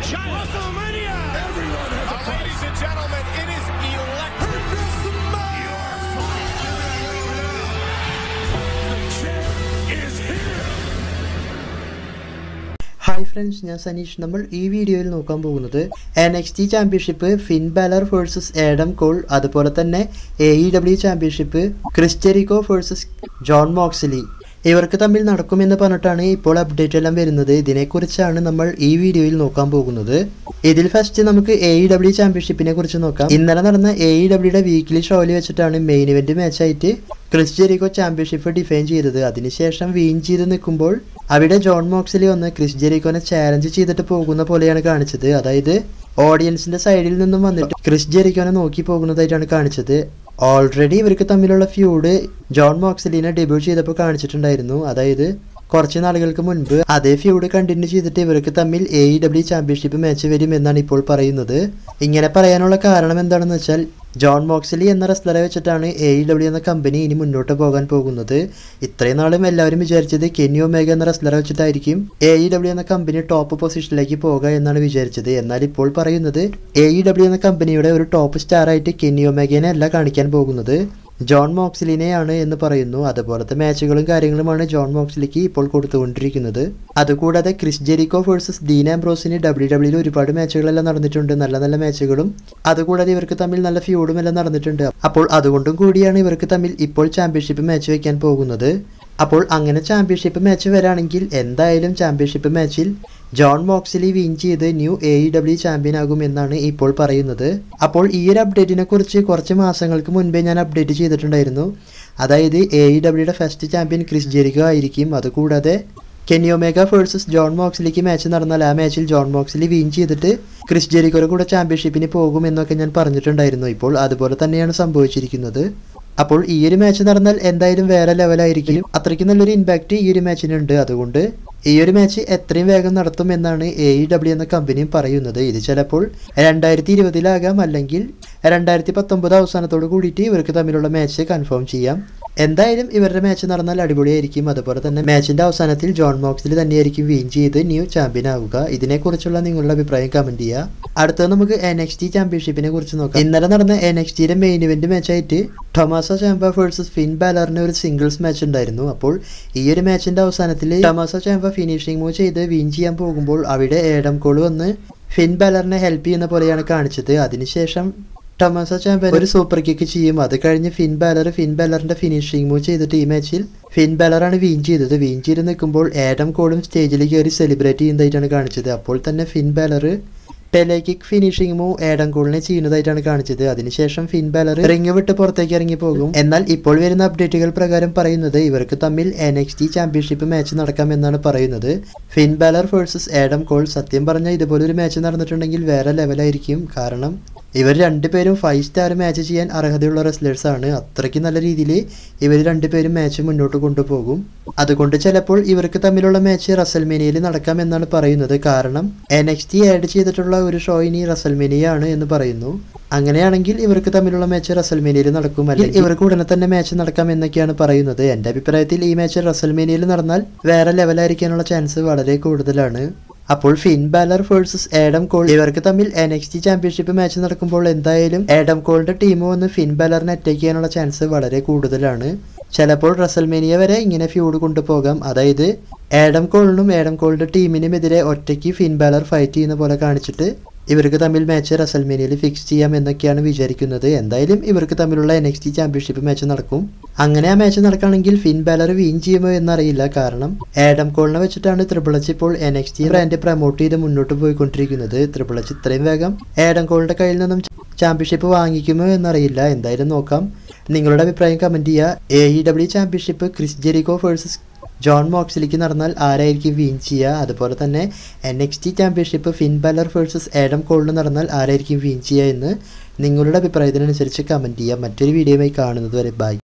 WrestleMania! Everyone has a price. Ladies and gentlemen, it is electric. The champ is here. Hi friends, ഞാൻ സനീഷ്. നമ്മൾ ഈ വീഡിയോയിൽ നോക്കാൻ പോകുന്നത് NXT championship Finn Balor versus Adam Cole, അതുപോലെ തന്നെ AEW championship Chris Jericho versus Jon Moxley ഇവർക്ക് തമ്മിൽ നടക്കുമെന്ന് പറഞ്ഞിട്ടാണ് ഇപ്പോൾ അപ്ഡേറ്റ് എല്ലാം വരുന്നത്. ഇതിനെക്കുറിച്ചാണ് നമ്മൾ ഈ വീഡിയോയിൽ നോക്കാൻ പോകുന്നത്. ഇതിൽ ഫസ്റ്റ് നമുക്ക് AEW ചാമ്പ്യൻഷിപ്പിനെ കുറിച്ച് നോക്കാം. ഇന്നലെ നടന്ന AEWയുടെ വീക്ക്ലി ഷോയിൽ വെച്ചിട്ടാണ് മെയിൻ ഇവന്റ് മാച്ചായിട്ട് ക്രിസ് ജെറിക്കോ ചാമ്പ്യൻഷിപ്പ് ഡിഫൈൻ ചെയ്തത്. അതിനുശേഷം വീൻ ചെയ്ത് നിൽക്കുമ്പോൾ അവിടെ ജോൺ മോക്സ്ലി വന്ന് ക്രിസ് ജെറിക്കോനെ ചാലഞ്ച് ചെയ്തിട്ട് പോകുന്ന പോലെയാണ് കാണിച്ചത്. അതായത് ഓഡിയൻസിന്റെ സൈഡിൽ നിന്നും വന്നിട്ട് ക്രിസ് ജെറിക്കോനെ നോക്കി പോകുന്നതായിട്ടാണ് കാണിച്ചത്. ഓൾറെഡി ഇവർക്ക് തമ്മിലുള്ള ഫ്യൂഡ് ജോൺ മോക്സ്ലിനെ ഡെബ്യൂട്ട് ചെയ്തപ്പോൾ കാണിച്ചിട്ടുണ്ടായിരുന്നു. അതായത് കുറച്ച് നാളുകൾക്ക് മുൻപ് അതേ ഫ്യൂഡ് കണ്ടിന്യൂ ചെയ്തിട്ട് ഇവർക്ക് തമ്മിൽ AEW ചാമ്പ്യൻഷിപ്പ് മാച്ച് വരും എന്നാണ് ഇപ്പോൾ പറയുന്നത്. ഇങ്ങനെ പറയാനുള്ള കാരണം എന്താണെന്ന് വെച്ചാൽ ജോൺ മോക്സ്ലി എന്ന റെസ്ലറെ വെച്ചിട്ടാണ് AEW എന്ന കമ്പനി ഇനി മുന്നോട്ട് പോകാൻ പോകുന്നത്. ഇത്രയും നാളും എല്ലാവരും വിചാരിച്ചത് കെന്നി ഒമേഗ എന്ന റെസ്ലറെ വെച്ചിട്ടായിരിക്കും AEW എന്ന കമ്പനി ടോപ്പ് പൊസിഷനിലേക്ക് പോകുക എന്നാണ് വിചാരിച്ചത്. എന്നാൽ ഇപ്പോൾ പറയുന്നത് AEW എന്ന കമ്പനിയുടെ ഒരു ടോപ്പ് സ്റ്റാർ ആയിട്ട് കെന്നി ഒമേഗനെ അല്ല കാണിക്കാൻ പോകുന്നത്, ജോൺ മോക്സ്ലിനെയാണ് എന്ന് പറയുന്നു. അതുപോലത്തെ മാച്ചുകളും കാര്യങ്ങളുമാണ് ജോൺ മോക്സ്ലിക്ക് ഇപ്പോൾ കൊടുത്തുകൊണ്ടിരിക്കുന്നത്. അതുകൂടാതെ ക്രിസ് ജെറിക്കോ വേഴ്സസ് ഡീൻ ആംബ്രോസിന് WWE ഒരുപാട് മാച്ചുകളെല്ലാം നടന്നിട്ടുണ്ട്, നല്ല നല്ല മാച്ചുകളും. അതുകൂടാതെ ഇവർക്ക് തമ്മിൽ നല്ല ഫ്യൂഡും എല്ലാം നടന്നിട്ടുണ്ട്. അപ്പോൾ അതുകൊണ്ടും കൂടിയാണ് ഇവർക്ക് തമ്മിൽ ഇപ്പോൾ ചാമ്പ്യൻഷിപ്പ് മാച്ച് വയ്ക്കാൻ പോകുന്നത്. അപ്പോൾ അങ്ങനെ ചാമ്പ്യൻഷിപ്പ് മാച്ച് വരാണെങ്കിൽ എന്തായാലും ചാമ്പ്യൻഷിപ്പ് മാച്ചിൽ ജോൺ മോക്സ്ലി വിൻ ചെയ്ത് ന്യൂ AEW ചാമ്പ്യൻ ആകും എന്നാണ് ഇപ്പോൾ പറയുന്നത്. അപ്പോൾ ഈ ഒരു അപ്ഡേറ്റിനെ കുറിച്ച് കുറച്ച് മാസങ്ങൾക്ക് മുൻപേ ഞാൻ അപ്ഡേറ്റ് ചെയ്തിട്ടുണ്ടായിരുന്നു. അതായത് AEWയുടെ ഫസ്റ്റ് ചാമ്പ്യൻ ക്രിസ് ജെറിക്കോ ആയിരിക്കും. അതുകൂടാതെ കെന്നി ഒമേഗ വേഴ്സസ് ജോൺ മോക്സ്ലിക്ക് മാച്ച് നടന്നാൽ ആ മാച്ചിൽ ജോൺ മോക്സ്ലി വിൻ ചെയ്തിട്ട് ക്രിസ് ജെറിക്കോയുടെ കൂടെ ചാമ്പ്യൻഷിപ്പിന് പോകും എന്നൊക്കെ ഞാൻ പറഞ്ഞിട്ടുണ്ടായിരുന്നു. ഇപ്പോൾ അതുപോലെ തന്നെയാണ് സംഭവിച്ചിരിക്കുന്നത്. അപ്പോൾ ഈ ഒരു മാച്ച് നടന്നാൽ എന്തായാലും വേറെ ലെവലായിരിക്കും. അത്രയ്ക്ക് നല്ലൊരു ഇമ്പാക്റ്റ് ഈ ഒരു മാച്ചിനുണ്ട്. അതുകൊണ്ട് ഈ ഒരു മാച്ച് എത്രയും വേഗം നടത്തും എന്നാണ് AEW എന്ന കമ്പനിയും പറയുന്നത്. ഇത് ചിലപ്പോൾ 2020 അല്ലെങ്കിൽ 2019 അവസാനത്തോട് കൂടിയിട്ട് ഇവർക്ക് തമ്മിലുള്ള മാച്ച് കൺഫേം ചെയ്യാം. എന്തായാലും ഇവരുടെ മാച്ച് നടന്നാൽ അടിപൊളിയായിരിക്കും. അതുപോലെ തന്നെ മാച്ചിന്റെ അവസാനത്തിൽ ജോൺ മോക്സ്ലി തന്നെയായിരിക്കും വിൻ ചെയ്ത് ന്യൂ ചാമ്പ്യൻ ആവുക. ഇതിനെക്കുറിച്ചുള്ള നിങ്ങളുടെ അഭിപ്രായം കമന്റ് ചെയ്യുക. അടുത്തത് നമുക്ക് NXT ചാമ്പ്യൻഷിപ്പിനെ കുറിച്ച് നോക്കാം. ഇന്നലെ നടന്ന NXTയുടെ മെയിൻ ഇവന്റ് മാച്ചായിട്ട് ടൊമാസോ ചാമ്പ വേഴ്സസ് ഫിൻ ബാലറിന് ഒരു സിംഗിൾസ് മാച്ച് ഉണ്ടായിരുന്നു. അപ്പോൾ ഈ ഒരു മാച്ചിന്റെ അവസാനത്തിൽ ടൊമാസോ ചാമ്പ ഫിനിഷിംഗ് മൂവ് ചെയ്ത് വിൻ ചെയ്യാൻ പോകുമ്പോൾ അവിടെ ആഡം കോൾ വന്ന് ഫിൻ ബാലറിനെ ഹെൽപ്പ് ചെയ്യുന്ന പോലെയാണ് കാണിച്ചത്. അതിനുശേഷം ടൊമാസോ ചാമ്പ ഒരു സൂപ്പർ കിക്ക് ചെയ്യും. അത് കഴിഞ്ഞ് ഫിൻ ബാലറിന്റെ ഫിനിഷിംഗ് മൂവ് ചെയ്തിട്ട് ഈ മാച്ചിൽ ഫിൻ ബാലറാണ് വിൻ ചെയ്തത്. വിൻ ചെയ്ത് നിൽക്കുമ്പോൾ ആഡം കോളും സ്റ്റേജിൽ കയറി സെലിബ്രേറ്റ് ചെയ്യുന്നതായിട്ടാണ് കാണിച്ചത്. അപ്പോൾ തന്നെ Finn Balor Pele kick finishing move Adam കോളിനെ ചെയ്യുന്നതായിട്ടാണ് കാണിച്ചത്. അതിനുശേഷം ഫിൻ ബാലർ റിംഗ് വിട്ട് പുറത്തേക്ക് ഇറങ്ങി പോകും. എന്നാൽ ഇപ്പോൾ വരുന്ന അപ്ഡേറ്റുകൾ പ്രകാരം പറയുന്നത് ഇവർക്ക് തമ്മിൽ NXT ചാമ്പ്യൻഷിപ്പ് മാച്ച് നടക്കാമെന്നാണ് പറയുന്നത്. Finn Balor versus Adam Cole. സത്യം പറഞ്ഞാൽ ഇതുപോലൊരു മാച്ച് നടന്നിട്ടുണ്ടെങ്കിൽ വേറെ ലെവലായിരിക്കും. കാരണം ഇവർ രണ്ടുപേരും 5 സ്റ്റാർ മാച്ച് ചെയ്യാൻ അർഹതയുള്ള റെസ്ലേഴ്സ് ആണ്. അത്രയ്ക്ക് നല്ല രീതിയിൽ ഇവർ രണ്ടുപേരും മാച്ച് മുന്നോട്ട് കൊണ്ടുപോകും. അതുകൊണ്ട് ചിലപ്പോൾ ഇവർക്ക് തമ്മിലുള്ള മാച്ച് റസൽമേനിയയിൽ നടക്കാമെന്നാണ് പറയുന്നത്. കാരണം NXT ആഡ് ചെയ്തിട്ടുള്ള ഒരു ഷോ ഇനി റസൽമേനിയ ആണ് എന്ന് പറയുന്നു. അങ്ങനെയാണെങ്കിൽ ഇവർക്ക് തമ്മിലുള്ള മാച്ച് റസൽമേനിയയിൽ നടക്കും, അല്ലെങ്കിൽ ഇവർക്ക് ഉടനെ തന്നെ മാച്ച് നടക്കാം എന്നൊക്കെയാണ് പറയുന്നത്. എൻ്റെ അഭിപ്രായത്തിൽ ഈ മാച്ച് റസൽമേനിയയിൽ നടന്നാൽ വേറെ ലെവലായിരിക്കാനുള്ള ചാൻസ് വളരെ കൂടുതലാണ്. അപ്പോൾ Finn Balor versus Adam Cole ഇവർക്ക് തമ്മിൽ NXT ചാമ്പ്യൻഷിപ്പ് മാച്ച് നടക്കുമ്പോൾ എന്തായാലും ആഡം കോളിന്റെ ടീം വന്ന് ഫിൻ ബാലറിനെ അറ്റാക്ക് ചെയ്യാനുള്ള ചാൻസ് വളരെ കൂടുതലാണ്. ചിലപ്പോൾ റസൽമേനിയ വരെ ഇങ്ങനെ ഫ്യൂഡ് കൊണ്ടുപോകാം. അതായത് ആഡം കോളിനും ആഡം കോളിന്റെ ടീമിനുമെതിരെ ഒറ്റയ്ക്ക് ഫിൻ ബാലർ ഫൈറ്റ് ചെയ്യുന്ന പോലെ കാണിച്ചിട്ട് ഇവർക്ക് തമ്മിൽ മാച്ച് റസൽമേനിയയിൽ ഫിക്സ് ചെയ്യാം എന്നൊക്കെയാണ് വിചാരിക്കുന്നത്. എന്തായാലും ഇവർക്ക് തമ്മിലുള്ള NXT ചാമ്പ്യൻഷിപ്പ് മാച്ച് നടക്കും. അങ്ങനെ ആ മാച്ച് നടക്കുകയാണെങ്കിൽ ഫിൻ ബാലർ വിൻ ചെയ്യുമോ എന്നറിയില്ല. കാരണം ആഡം കോളിനെ വെച്ചിട്ടാണ് ട്രിപ്പിൾ എച്ച് ഇപ്പോൾ NXT ബ്രാൻഡ് പ്രൊമോട്ട് ചെയ്ത് മുന്നോട്ട് പോയിക്കൊണ്ടിരിക്കുന്നത്. ട്രിപ്പിൾ എച്ച് ഇത്രയും വേഗം ആഡം കോളിന്റെ കയ്യിൽ നിന്നും ചാമ്പ്യൻഷിപ്പ് വാങ്ങിക്കുമോ എന്നറിയില്ല. എന്തായാലും നോക്കാം. നിങ്ങളുടെ അഭിപ്രായം കമന്റ് ചെയ്യുക. AEW championship Chris Jericho versus Jon മോക്സ്ലിക്ക് നടന്നാൽ ആരായിരിക്കും വിൻ ചെയ്യുക? അതുപോലെ തന്നെ NXT championship Finn Balor versus Adam കോളിന് നടന്നാൽ ആരായിരിക്കും വിൻ ചെയ്യുക എന്ന് നിങ്ങളുടെ അഭിപ്രായത്തിനനുസരിച്ച് കമന്റ് ചെയ്യുക. മറ്റൊരു വീഡിയോയുമായി കാണുന്നത് വരെ ബൈ.